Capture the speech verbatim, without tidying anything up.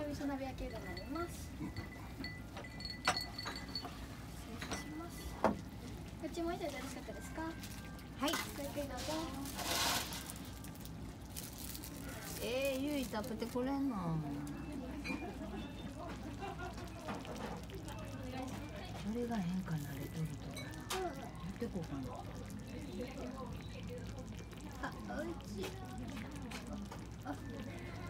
味噌鍋焼きうどんになります。失礼します。ご注文以上でよろしかったですか？ はい。 ごゆっくりどうぞ。 えー、ゆい食べてくれんの。それが変かなレトルト。やってこうかな。あ、おいしい。あ。